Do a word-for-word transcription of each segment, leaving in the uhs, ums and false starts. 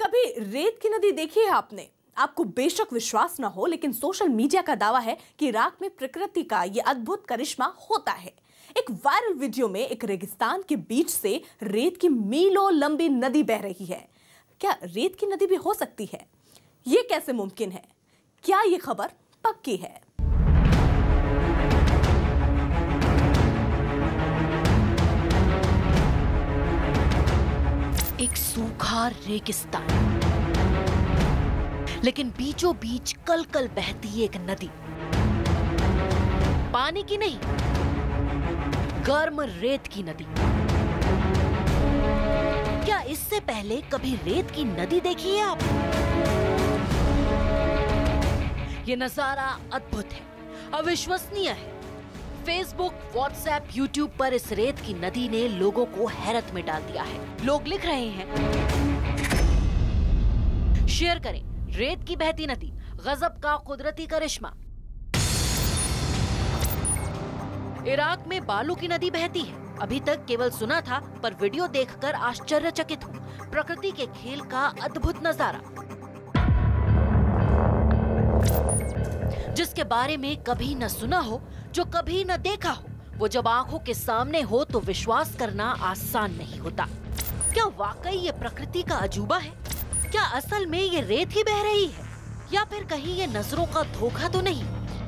कभी रेत की नदी देखी है आपने? आपको बेशक विश्वास न हो, लेकिन सोशल मीडिया का दावा है कि इराक में प्रकृति का यह अद्भुत करिश्मा होता है। एक वायरल वीडियो में एक रेगिस्तान के बीच से रेत की मीलों लंबी नदी बह रही है। क्या रेत की नदी भी हो सकती है? ये कैसे मुमकिन है? क्या ये खबर पक्की है? एक सूखा रेगिस्तान, लेकिन बीचों बीच कल कल बहती एक नदी, पानी की नहीं, गर्म रेत की नदी। क्या इससे पहले कभी रेत की नदी देखी है आप? ये नजारा अद्भुत है, अविश्वसनीय है। फेसबुक, व्हाट्सएप, यूट्यूब पर इस रेत की नदी ने लोगों को हैरत में डाल दिया है। लोग लिख रहे हैं, शेयर करें, रेत की बहती नदी, गजब का कुदरती करिश्मा। इराक में बालू की नदी बहती है। अभी तक केवल सुना था, पर वीडियो देखकर आश्चर्यचकित हूँ। प्रकृति के खेल का अद्भुत नजारा, जिसके बारे में कभी न सुना हो, जो कभी न देखा हो, वो जब आंखों के सामने हो तो विश्वास करना आसान नहीं होता। क्या वाकई ये प्रकृति का अजूबा है? क्या असल में ये रेत ही बह रही है, या फिर कहीं ये नजरों का धोखा तो नहीं?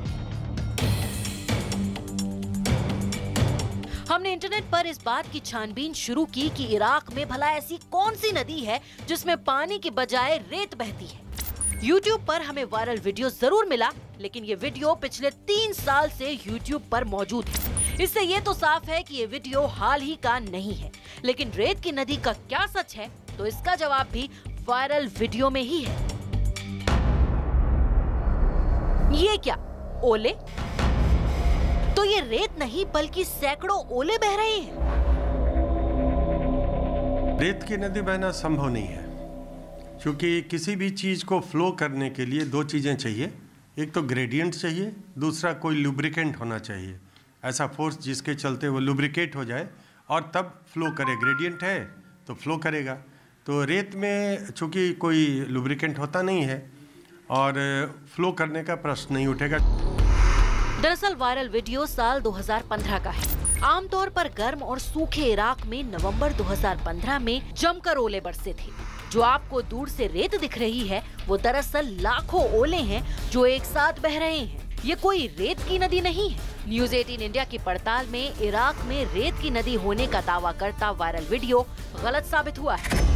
हमने इंटरनेट पर इस बात की छानबीन शुरू की कि इराक में भला ऐसी कौन सी नदी है जिसमें पानी के बजाय रेत बहती है। YouTube पर हमें वायरल वीडियो जरूर मिला, लेकिन ये वीडियो पिछले तीन साल से YouTube पर मौजूद है। इससे ये तो साफ है कि ये वीडियो हाल ही का नहीं है। लेकिन रेत की नदी का क्या सच है, तो इसका जवाब भी वायरल वीडियो में ही है। ये क्या, ओले? तो ये रेत नहीं बल्कि सैकड़ों ओले बह रहे हैं। रेत की नदी बहना संभव नहीं है, क्योंकि किसी भी चीज को फ्लो करने के लिए दो चीजें चाहिए। एक तो ग्रेडियंट चाहिए, दूसरा कोई लुब्रिकेंट होना चाहिए, ऐसा फोर्स जिसके चलते वो लुब्रिकेट हो जाए और तब फ्लो करे। ग्रेडियंट है तो फ्लो करेगा। तो रेत में चूंकि कोई लुब्रिकेंट होता नहीं है और फ्लो करने का प्रश्न नहीं उठेगा। दरअसल वायरल वीडियो साल दो हज़ार पंद्रह का है। आमतौर पर गर्म और सूखे इराक में नवंबर दो हज़ार पंद्रह में जमकर ओले बरसे थे। जो आपको दूर से रेत दिख रही है, वो दरअसल लाखों ओले हैं जो एक साथ बह रहे हैं। ये कोई रेत की नदी नहीं है। न्यूज़ अठारह इंडिया की पड़ताल में इराक में रेत की नदी होने का दावा करता वायरल वीडियो गलत साबित हुआ है।